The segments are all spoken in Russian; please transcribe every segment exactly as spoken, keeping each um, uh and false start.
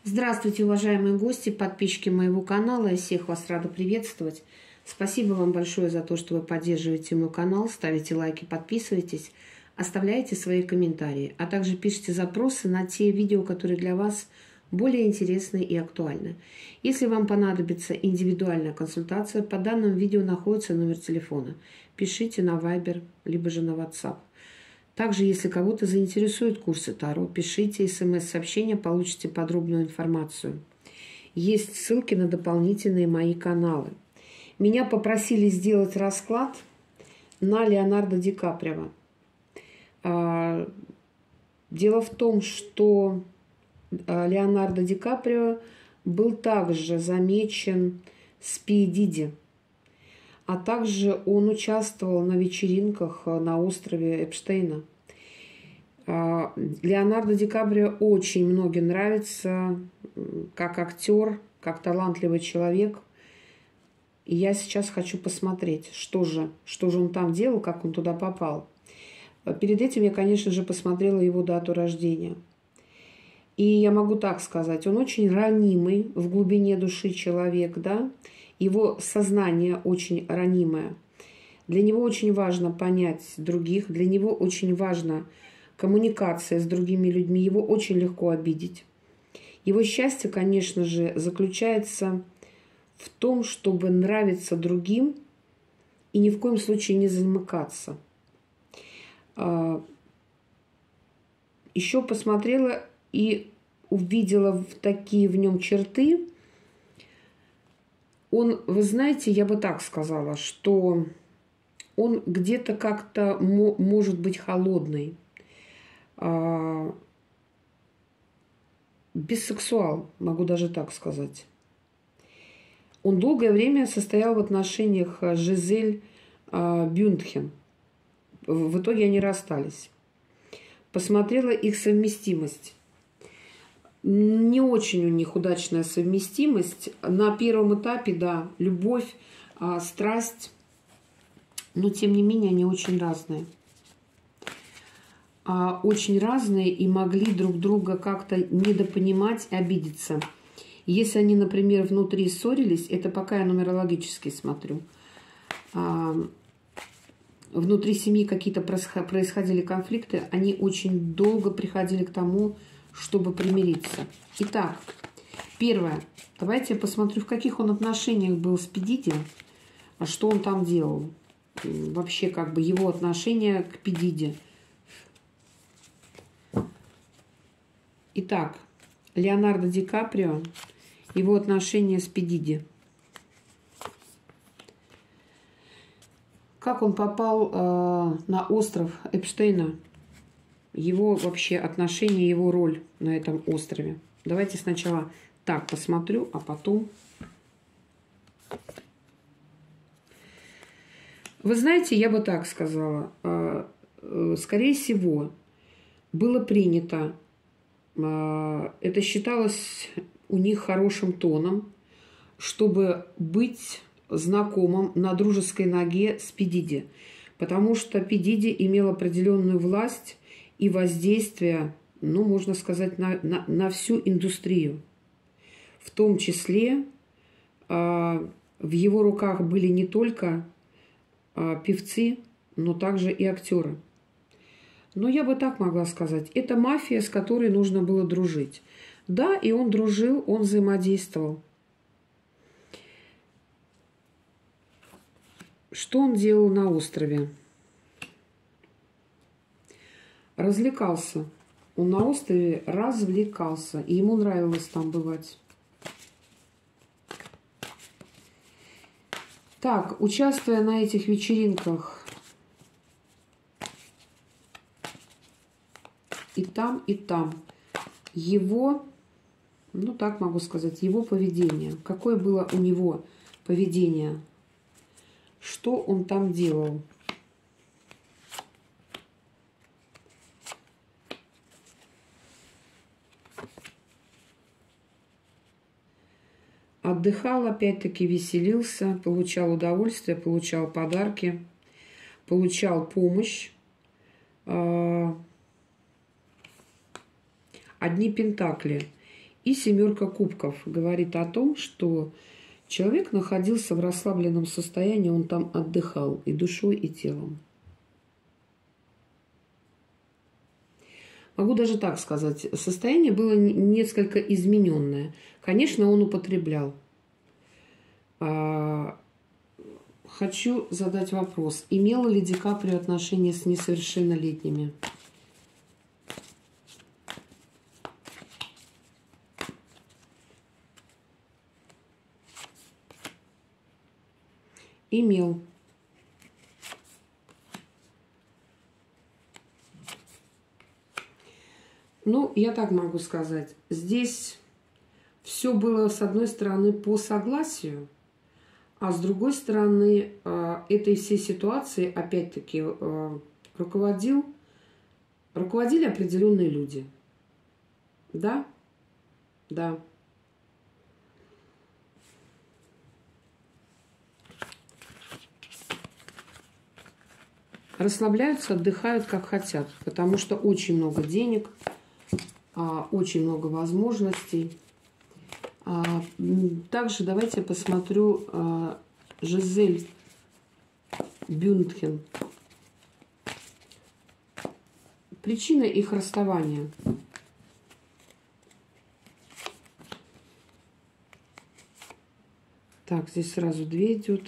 Здравствуйте, уважаемые гости, подписчики моего канала. Я всех вас рада приветствовать. Спасибо вам большое за то, что вы поддерживаете мой канал, ставите лайки, подписываетесь, оставляете свои комментарии, а также пишите запросы на те видео, которые для вас более интересны и актуальны. Если вам понадобится индивидуальная консультация, по данному видео находится номер телефона. Пишите на Viber, либо же на WhatsApp. Также, если кого-то заинтересуют курсы Таро, пишите смс-сообщение, получите подробную информацию. Есть ссылки на дополнительные мои каналы. Меня попросили сделать расклад на Леонардо Ди Каприо. Дело в том, что Леонардо Ди Каприо был также замечен с Пи Дидди, а также он участвовал на вечеринках на острове Эпштейна. Леонардо Ди Каприо очень многим нравится как актер, как талантливый человек. И я сейчас хочу посмотреть, что же, что же он там делал, как он туда попал. Перед этим я, конечно же, посмотрела его дату рождения. И я могу так сказать, он очень ранимый в глубине души человек, да, его сознание очень ранимое. Для него очень важно понять других, для него очень важна коммуникация с другими людьми, его очень легко обидеть. Его счастье, конечно же, заключается в том, чтобы нравиться другим и ни в коем случае не замыкаться. Еще посмотрела и увидела такие в нем черты. Он, вы знаете, я бы так сказала, что он где-то как-то может быть холодный, бисексуал, могу даже так сказать. Он долгое время состоял в отношениях с Жизель Бюндхен. В итоге они расстались. Посмотрела их совместимость. Не очень у них удачная совместимость. На первом этапе, да, любовь, страсть, но тем не менее они очень разные. Очень разные и могли друг друга как-то недопонимать, обидеться. Если они, например, внутри ссорились, это пока я нумерологически смотрю, внутри семьи какие-то происходили конфликты, они очень долго приходили к тому, чтобы примириться. Итак, первое. Давайте я посмотрю, в каких он отношениях был с Пи Дидди, а что он там делал. Вообще, как бы, его отношение к Пи Дидди. Итак, Леонардо Ди Каприо, его отношения с Пи Дидди. Как он попал э, на остров Эпштейна? Его вообще отношение, его роль на этом острове. Давайте сначала так посмотрю, а потом... Вы знаете, я бы так сказала. Э, э, скорее всего, было принято, э, это считалось у них хорошим тоном, чтобы быть знакомым на дружеской ноге с Пи Дидди. Потому что Пи Дидди имел определенную власть и воздействие, ну, можно сказать, на, на, на всю индустрию. В том числе э, в его руках были не только э, певцы, но также и актеры. Но я бы так могла сказать. Это мафия, с которой нужно было дружить. Да, и он дружил, он взаимодействовал. Что он делал на острове? Развлекался. Он на острове развлекался. И ему нравилось там бывать. Так, участвуя на этих вечеринках и там, и там, его, ну так могу сказать, его поведение. Какое было у него поведение? Что он там делал? Отдыхал, опять-таки веселился, получал удовольствие, получал подарки, получал помощь. Одни пентакли. И семерка кубков говорит о том, что человек находился в расслабленном состоянии, он там отдыхал и душой, и телом. Могу даже так сказать, состояние было несколько измененное. Конечно, он употреблял. Хочу задать вопрос. Имела ли Ди Каприо отношения с несовершеннолетними? Имел. Ну, я так могу сказать. Здесь все было, с одной стороны, по согласию, а с другой стороны, этой всей ситуации, опять-таки, руководил, руководили определенные люди. Да? Да. Расслабляются, отдыхают, как хотят, потому что очень много денег, очень много возможностей. Также давайте я посмотрю Жизель Бюндхен. Причина их расставания. Так, здесь сразу две идет.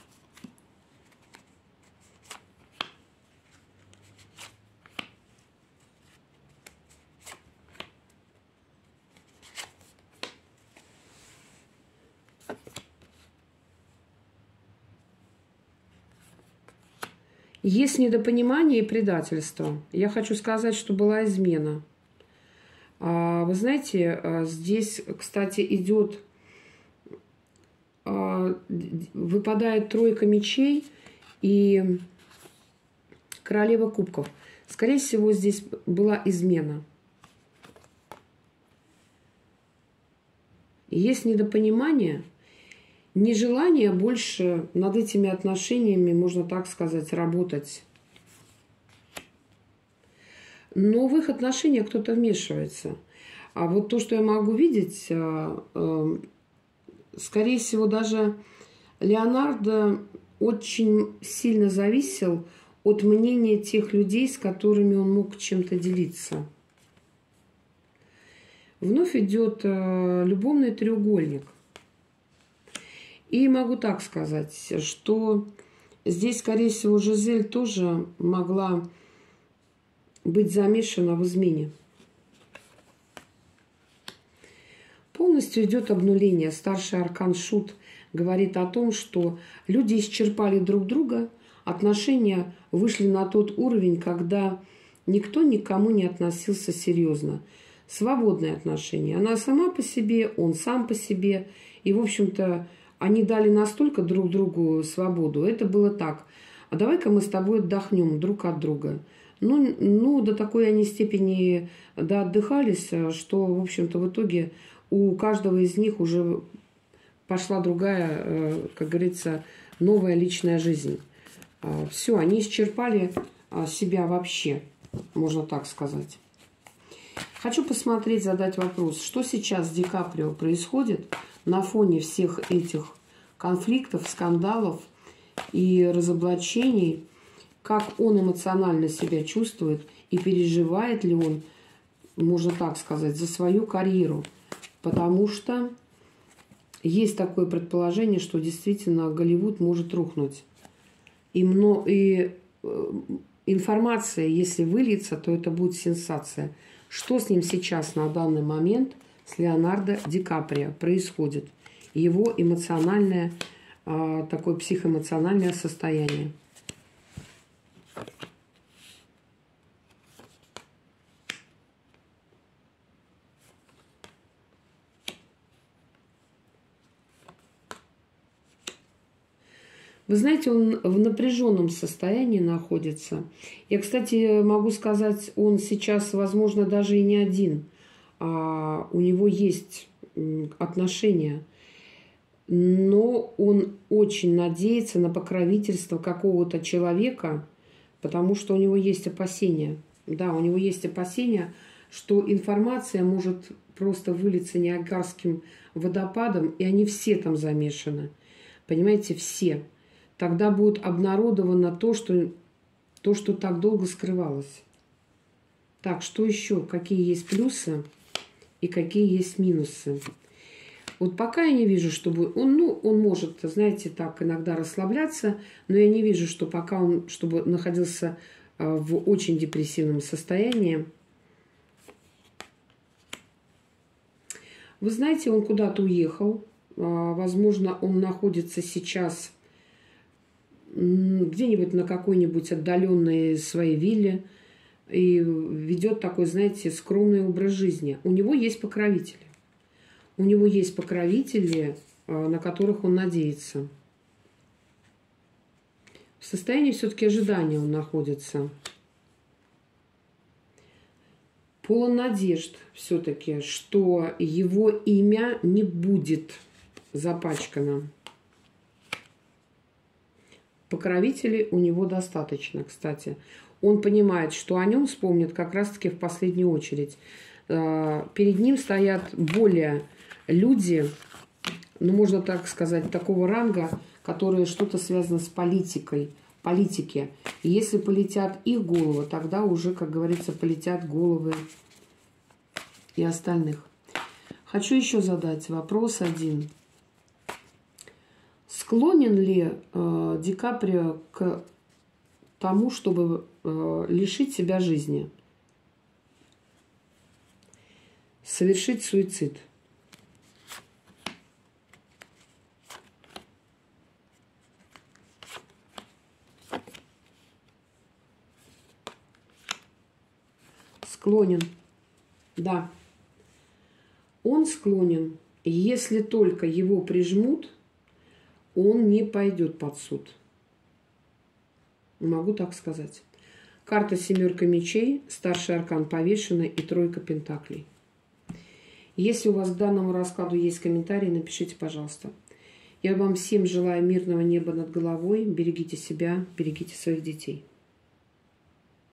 Есть недопонимание и предательство. Я хочу сказать, что была измена. Вы знаете, здесь, кстати, идет, выпадает тройка мечей и королева кубков. Скорее всего, здесь была измена. Есть недопонимание. Нежелание больше над этими отношениями, можно так сказать, работать. Но в их отношения кто-то вмешивается. А вот то, что я могу видеть, скорее всего, даже Леонардо очень сильно зависел от мнения тех людей, с которыми он мог чем-то делиться. Вновь идет любовный треугольник. И могу так сказать, что здесь, скорее всего, Жизель тоже могла быть замешана в измене. Полностью идет обнуление. Старший аркан Шут говорит о том, что люди исчерпали друг друга, отношения вышли на тот уровень, когда никто никому не относился серьезно. Свободные отношения. Она сама по себе, он сам по себе. И, в общем-то, они дали настолько друг другу свободу. Это было так. А давай-ка мы с тобой отдохнем друг от друга. Ну, ну до такой они степени да, отдыхались, что, в общем-то, в итоге у каждого из них уже пошла другая, как говорится, новая личная жизнь. Все, они исчерпали себя вообще, можно так сказать. Хочу посмотреть, задать вопрос, что сейчас с Ди Каприо происходит на фоне всех этих конфликтов, скандалов и разоблачений, как он эмоционально себя чувствует и переживает ли он, можно так сказать, за свою карьеру. Потому что есть такое предположение, что действительно Голливуд может рухнуть. И, мно, и э, информация, если выльется, то это будет сенсация. Что с ним сейчас на данный момент, с Леонардо Ди Каприо, происходит? Его эмоциональное, э, такое психоэмоциональное состояние. Вы знаете, он в напряженном состоянии находится. Я, кстати, могу сказать, он сейчас, возможно, даже и не один. А у него есть отношения. Но он очень надеется на покровительство какого-то человека, потому что у него есть опасения. Да, у него есть опасения, что информация может просто вылиться Ниагарским водопадом, и они все там замешаны. Понимаете, все. Тогда будет обнародовано то, что, то, что так долго скрывалось. Так, что еще? Какие есть плюсы и какие есть минусы? Вот пока я не вижу, чтобы он, ну, он может, знаете, так иногда расслабляться, но я не вижу, что пока он, чтобы находился в очень депрессивном состоянии. Вы знаете, он куда-то уехал. Возможно, он находится сейчас где-нибудь на какой-нибудь отдаленной своей вилле и ведет такой, знаете, скромный образ жизни. У него есть покровители. У него есть покровители, на которых он надеется. В состоянии все-таки ожидания он находится. Полон надежд все-таки, что его имя не будет запачкано. Покровителей у него достаточно, кстати. Он понимает, что о нем вспомнят как раз-таки в последнюю очередь. Перед ним стоят более люди, ну, можно так сказать, такого ранга, которые что-то связано с политикой, политики. И если полетят их головы, тогда уже, как говорится, полетят головы и остальных. Хочу еще задать вопрос один. Склонен ли э, Ди Каприо к тому, чтобы э, лишить себя жизни? Совершить суицид? Склонен. Да. Он склонен, если только его прижмут, он не пойдет под суд. Могу так сказать. Карта семерка мечей, старший аркан повешенный и тройка пентаклей. Если у вас к данному раскладу есть комментарии, напишите, пожалуйста. Я вам всем желаю мирного неба над головой. Берегите себя, берегите своих детей.